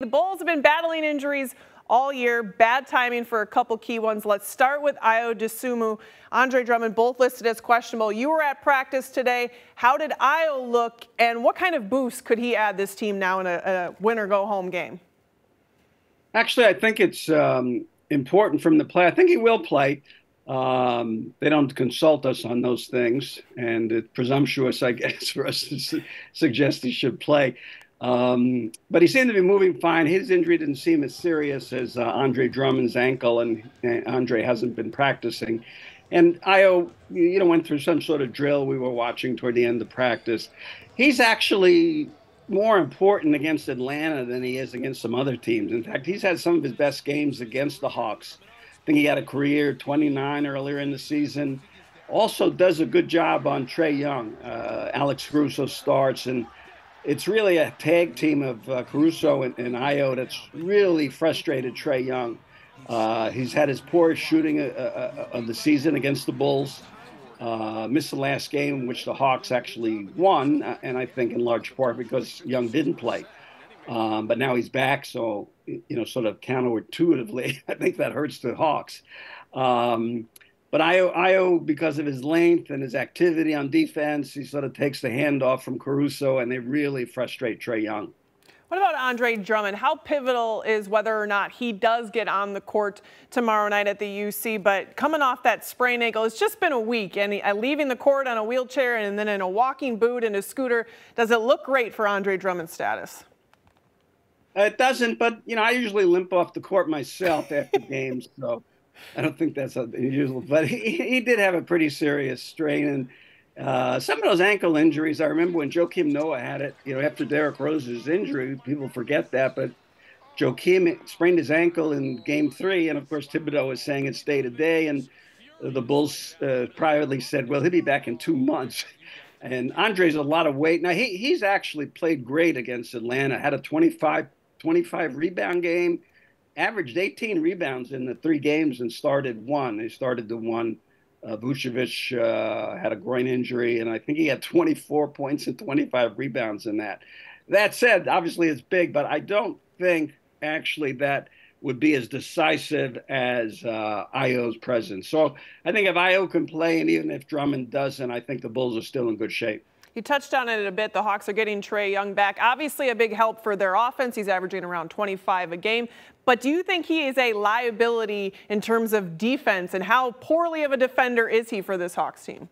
The Bulls have been battling injuries all year. Bad timing for a couple key ones. Let's start with Ayo Dosunmu, Andre Drummond, both listed as questionable. You were at practice today. How did Ayo look, and what kind of boost could he add this team now in a win-or-go-home game? Actually, I think it's important from the play. I think he will play. They don't consult us on those things, and it's presumptuous, I guess, for us to suggest he should play. But he seemed to be moving fine. His injury didn't seem as serious as Andre Drummond's ankle, and Andre hasn't been practicing. And Ayo, went through some sort of drill we were watching toward the end of practice. He's actually more important against Atlanta than he is against some other teams. In fact, he's had some of his best games against the Hawks. I think he had a career 29 earlier in the season. Also does a good job on Trae Young. Alex Caruso starts, and it's really a tag team of Caruso and Ayo that's really frustrated Trae Young. He's had his poorest shooting of the season against the Bulls. Missed the last game, which the Hawks actually won, and I think in large part because Young didn't play. But now he's back, so sort of counterintuitively, I think that hurts the Hawks. But Ayo, because of his length and his activity on defense, he sort of takes the handoff from Caruso, and they really frustrate Trae Young. What about Andre Drummond? How pivotal is whether or not he does get on the court tomorrow night at the UC? But coming off that sprained ankle, it's just been a week, and leaving the court on a wheelchair and then in a walking boot and a scooter, does it look great for Andre Drummond's status? It doesn't, but I usually limp off the court myself after games, so I don't think that's unusual. But he did have a pretty serious strain, and some of those ankle injuries, I remember when Joakim Noah had it, after Derrick Rose's injury, people forget that, but Joakim sprained his ankle in game 3, and of course Thibodeau was saying it's day to day, and the Bulls privately said, well, he'll be back in 2 months. And Andre's a lot of weight. Now, he's actually played great against Atlanta, had a 25 rebound game, averaged 18 rebounds in the 3 games and started 1. He started the one. Vucevic had a groin injury, and I think he had 24 points and 25 rebounds in that. That said, obviously it's big, but I don't think actually that would be as decisive as Ayo's presence. So I think if Ayo can play, and even if Drummond doesn't, I think the Bulls are still in good shape. You touched on it a bit. The Hawks are getting Trae Young back. Obviously a big help for their offense. He's averaging around 25 a game. But do you think he is a liability in terms of defense, and how poorly of a defender is he for this Hawks team?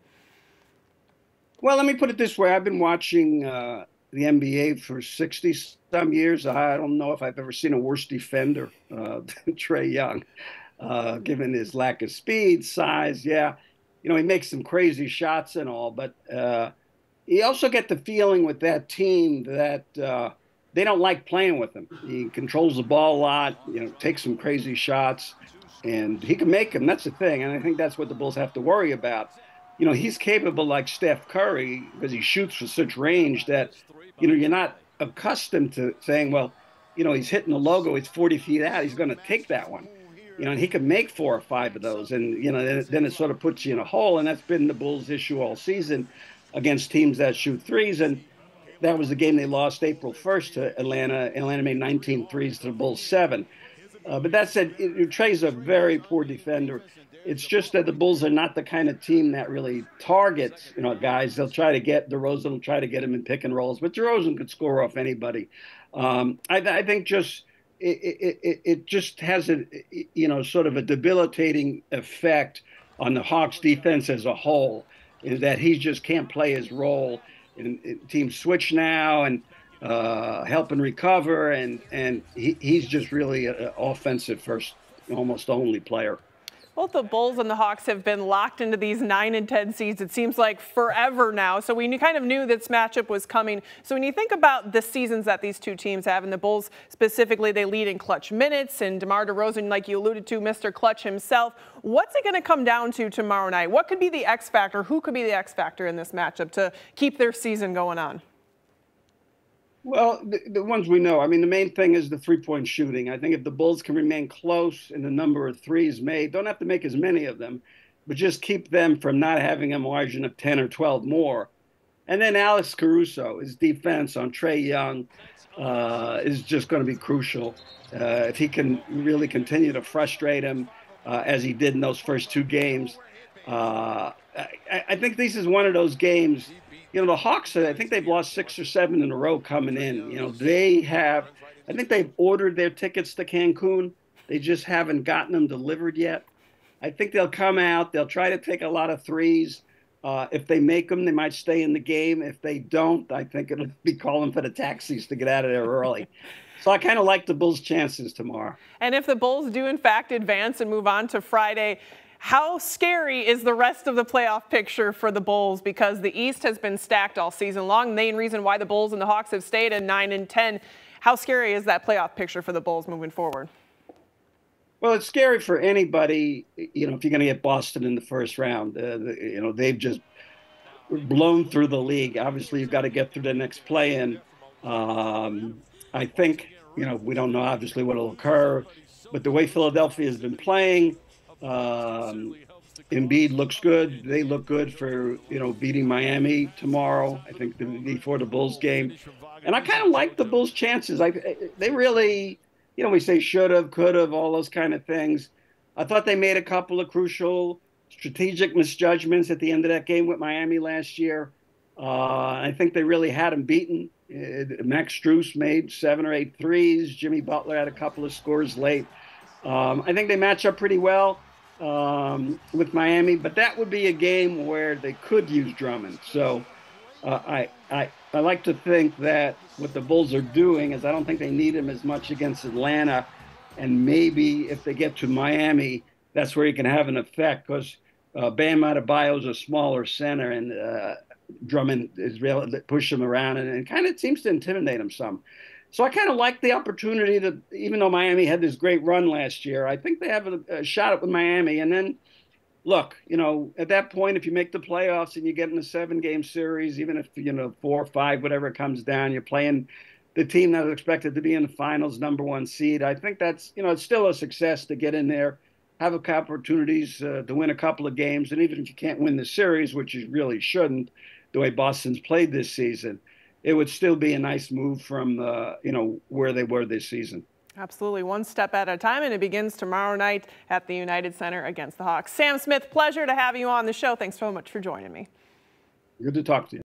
Well, let me put it this way. I've been watching the NBA for 60-some years. I don't know if I've ever seen a worse defender than Trae Young, given his lack of speed, size. Yeah, he makes some crazy shots and all, but you also get the feeling with that team that they don't like playing with him. He controls the ball a lot, takes some crazy shots, and he can make them. That's the thing, and I think that's what the Bulls have to worry about. He's capable like Steph Curry because he shoots for such range that, you're not accustomed to saying, well, he's hitting the logo, he's 40 feet out, he's going to take that one. And he can make 4 or 5 of those, and, then it sort of puts you in a hole, and that's been the Bulls' issue all season against teams that shoot threes. And that was the game they lost April 1st to Atlanta. Atlanta made 19 threes to the Bulls 7. But that said, Trae's a very poor defender. It's just that the Bulls are not the kind of team that really targets, guys. They'll try to get DeRozan, will try to get him in pick and rolls, but DeRozan could score off anybody. I think just it just has a sort of a debilitating effect on the Hawks defense as a whole, is that he just can't play his role. And teams switch now and help and recover, and he's just really an offensive first, almost only player. Both the Bulls and the Hawks have been locked into these 9 and 10 seeds, it seems like forever now. So we kind of knew this matchup was coming. So when you think about the seasons that these two teams have, and the Bulls specifically, they lead in clutch minutes, and DeMar DeRozan, like you alluded to, Mr. Clutch himself. What's it going to come down to tomorrow night? What could be the X factor? Who could be the X factor in this matchup to keep their season going on? Well, the ones we know. I mean, the main thing is the three-point shooting. I think if the Bulls can remain close in the number of threes made, don't have to make as many of them, but just keep them from not having a margin of 10 or 12 more, And then Alex Caruso, his defense on Trae Young is just going to be crucial. If he can really continue to frustrate him as he did in those first two games, I think this is one of those games. You know, the Hawks, I think they've lost 6 or 7 in a row coming in. You know, I think they've ordered their tickets to Cancun. They just haven't gotten them delivered yet. I think they'll come out. They'll try to take a lot of threes. If they make them, they might stay in the game. If they don't, I think it'll be calling for the taxis to get out of there early. So I kind of like the Bulls' chances tomorrow. And if the Bulls do, in fact, advance and move on to Friday, how scary is the rest of the playoff picture for the Bulls? Because the East has been stacked all season long. Main reason why the Bulls and the Hawks have stayed at 9 and 10. How scary is that playoff picture for the Bulls moving forward? Well, it's scary for anybody, you know, if you're going to get Boston in the first round. You know, they've just blown through the league. Obviously, you've got to get through the next play-in. I think, you know, we don't know obviously what will occur, but the way Philadelphia has been playing, Embiid looks good. They look good for, you know, beating Miami tomorrow. I think before the Bulls game, and I kind of like the Bulls' chances. They really, you know, we say should have, could have, all those kind of things. I thought they made a couple of crucial strategic misjudgments at the end of that game with Miami last year. I think they really had them beaten. Max Strus made 7 or 8 threes. Jimmy Butler had a couple of scores late. I think they match up pretty well with Miami, but that would be a game where they could use Drummond. So I like to think that what the Bulls are doing is I don't think they need him as much against Atlanta, and maybe if they get to Miami, that's where he can have an effect because Bam Adebayo is a smaller center, and Drummond is real push him around and kind of seems to intimidate him some. So I kind of like the opportunity to, even though Miami had this great run last year, I think they have a shot at with Miami. And then, look, you know, at that point, if you make the playoffs and you get in a 7-game series, even if, you know, 4 or 5, whatever it comes down, you're playing the team that was expected to be in the finals, #1 seed. I think that's, you know, it's still a success to get in there, have opportunities to win a couple of games. And even if you can't win the series, which you really shouldn't, the way Boston's played this season, it would still be a nice move from, you know, where they were this season. Absolutely, one step at a time, and it begins tomorrow night at the United Center against the Hawks. Sam Smith, pleasure to have you on the show. Thanks so much for joining me. Good to talk to you.